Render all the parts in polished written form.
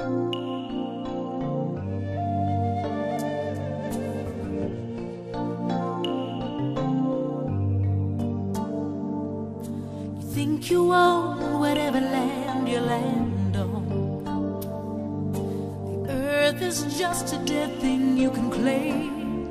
Think you own whatever land you land on. The earth is just a dead thing you can claim.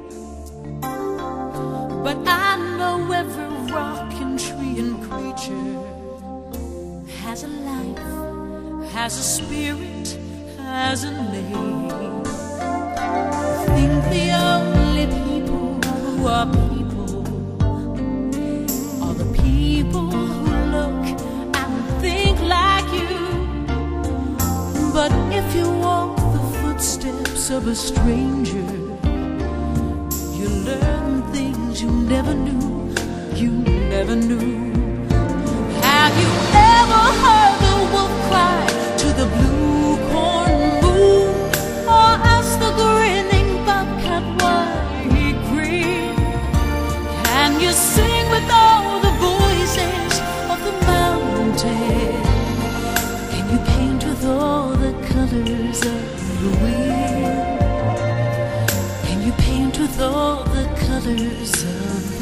But I know every rock and tree and creature has a life, has a spirit, has a name. I think the only people who are people are the people who look and think like you. But if you walk the footsteps of a stranger, you learn things you never knew, you never knew. Have you ever heard the wolf cry to the blue corn moon, or ask the grinning bobcat why he grinned? Can you sing with all the voices of the mountain? Can you paint with all the colors of the wind? Can you paint with all the colors of the